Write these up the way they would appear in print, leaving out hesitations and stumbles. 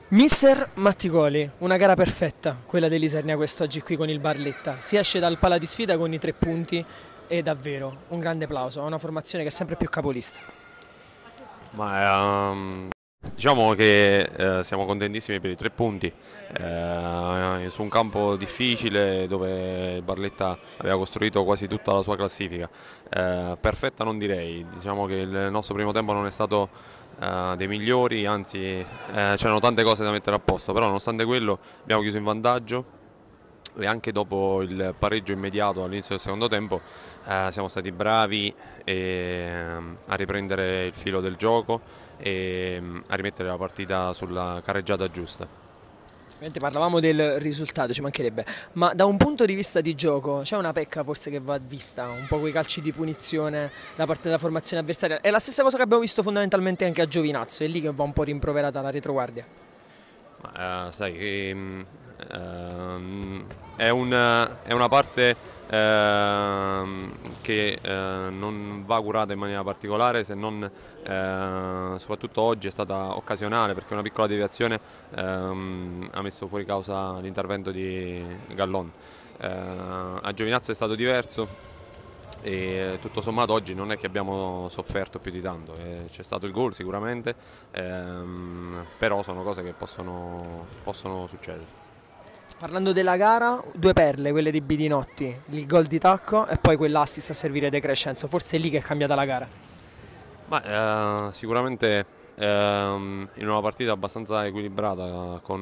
Mister Matticoli, una gara perfetta, quella dell'Isernia quest'oggi qui con il Barletta. Si esce dal pala di sfida con i 3 punti e davvero un grande applauso a una formazione che è sempre più capolista. Diciamo che siamo contentissimi per i 3 punti su un campo difficile dove il Barletta aveva costruito quasi tutta la sua classifica. Perfetta non direi, diciamo che il nostro primo tempo non è stato dei migliori, anzi c'erano tante cose da mettere a posto, però nonostante quello abbiamo chiuso in vantaggio e anche dopo il pareggio immediato all'inizio del secondo tempo siamo stati bravi a riprendere il filo del gioco e a rimettere la partita sulla carreggiata giusta. Ovviamente parlavamo del risultato, ci mancherebbe, ma da un punto di vista di gioco c'è una pecca forse che va vista, un po' quei calci di punizione da parte della formazione avversaria. È la stessa cosa che abbiamo visto fondamentalmente anche a Giovinazzo, è lì che va un po' rimproverata la retroguardia. Sai che è una parte che non va curata in maniera particolare, se non soprattutto oggi è stata occasionale perché una piccola deviazione ha messo fuori causa l'intervento di Gallon. A Giovinazzo è stato diverso e tutto sommato oggi non è che abbiamo sofferto più di tanto, c'è stato il gol sicuramente, però sono cose che possono succedere. Parlando della gara, due perle, quelle di Bidinotti, il gol di tacco e poi quell'assist a servire De Crescenzo, forse è lì che è cambiata la gara. Sicuramente in una partita abbastanza equilibrata con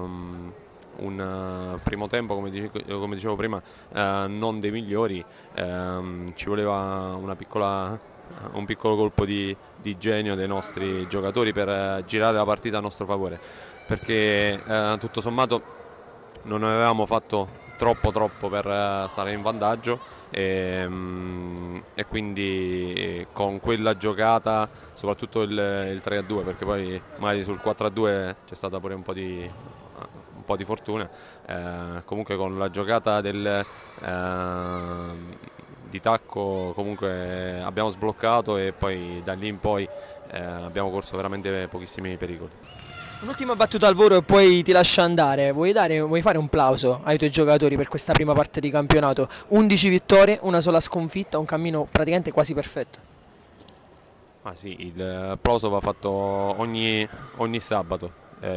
un primo tempo, come dicevo prima, non dei migliori, ci voleva un piccolo colpo di genio dei nostri giocatori per girare la partita a nostro favore, perché tutto sommato non avevamo fatto troppo per stare in vantaggio e quindi con quella giocata, soprattutto il 3-2, perché poi magari sul 4-2 c'è stata pure un po' di fortuna, comunque con la giocata di tacco comunque abbiamo sbloccato e poi da lì in poi abbiamo corso veramente pochissimi pericoli. Un'ultima battuta al volo e poi ti lascio andare. Vuoi fare un plauso ai tuoi giocatori per questa prima parte di campionato? 11 vittorie, una sola sconfitta, un cammino praticamente quasi perfetto. Sì, il plauso va fatto ogni sabato.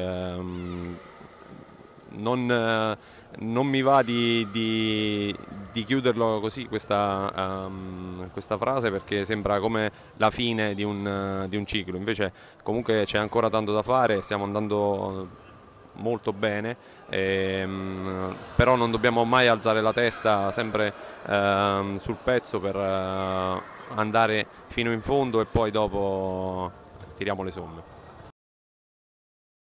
Non mi va di chiuderlo così questa frase, perché sembra come la fine di un ciclo, invece comunque c'è ancora tanto da fare, stiamo andando molto bene, però non dobbiamo mai alzare la testa, sempre sul pezzo per andare fino in fondo e poi dopo tiriamo le somme.